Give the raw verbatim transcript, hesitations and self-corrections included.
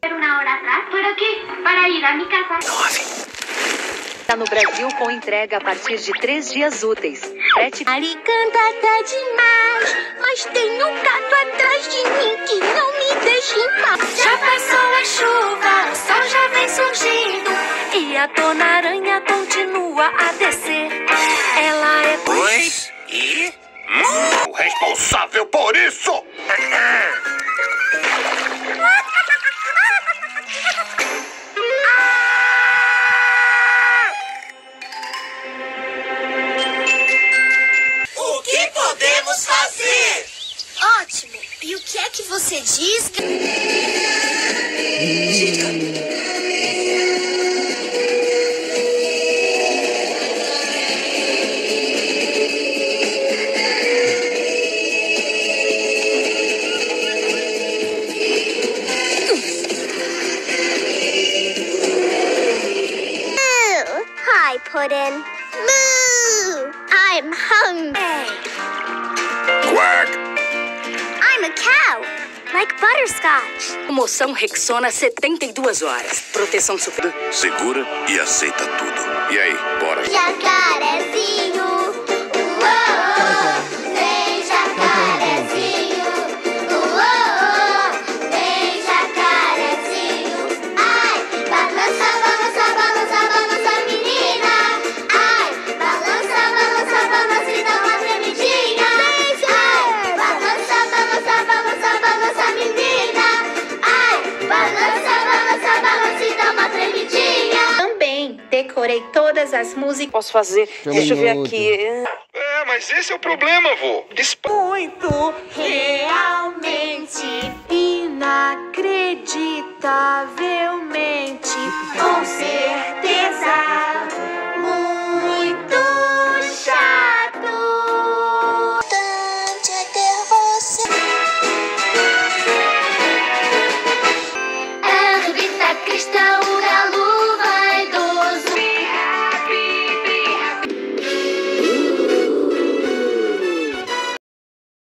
Una hora atrás, ¿para qué? Para ir a mi casa. Está no Brasil com entrega a partir de três dias úteis. Frete. Ari canta até demais, mas tem um gato atrás de mim que não me deixa em paz. Já passou a chuva, o sol já vem surgindo e a Dona Aranha continua a descer. Ela é Pois e? Hum, o responsável por isso! O que podemos fazer? ótimo. E o que é que você diz? Hi, Puddin'. Moo! I'm hungry. Quack! I'm a cow, like butterscotch. Promoção Rexona setenta e duas horas. Proteção super. Segura e aceita tudo. E aí, bora? Jacarezinho, uou, vem jacarezinho, uou, vem jacarezinho. Ai, balança, balança, balança, balança, menina. Ai, balança, balança, balança e dá uma tremidinha. Ai, balança, balança, balança, balança, menina. Ai, balança, balança, balança e dá uma tremidinha. Também decorei todas as músicas. Posso fazer? Deixa eu ver aqui. É, mas esse é o problema, vô. Disp... Muito, realmente, inacreditavelmente, com certeza.